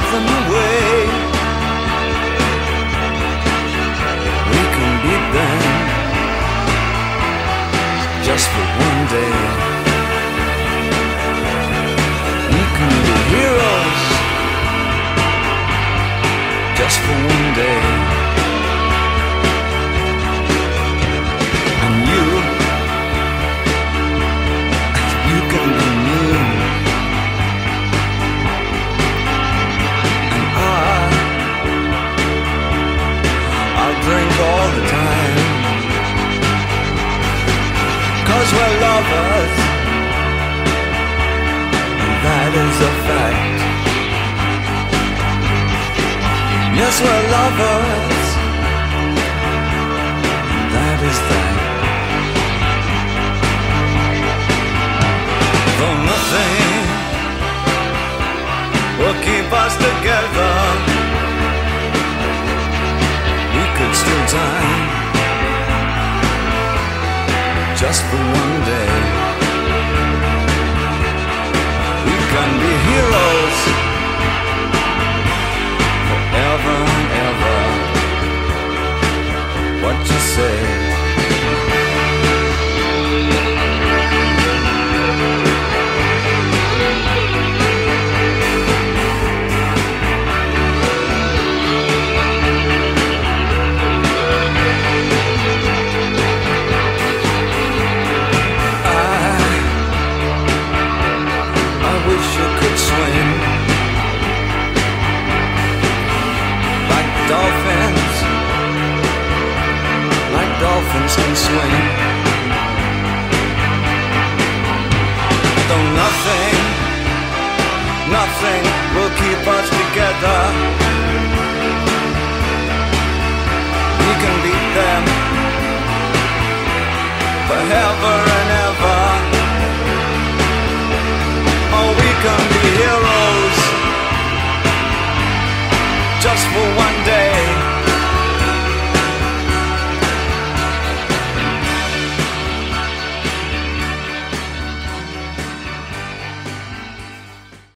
them away. We can beat them just for one day. We can be heroes just for one day. And you can be me. And I'll drink all the time, 'cause we're lovers, and that is a fact. Yes, we're lovers, that is that. Though nothing will keep us together, we could steal time just for one day. We can be heroes forever and ever. What you say? I wish you could swim like dolphins can swim. Though nothing will keep us together, we can beat them forever and ever. Oh, we can be heroes just for one day.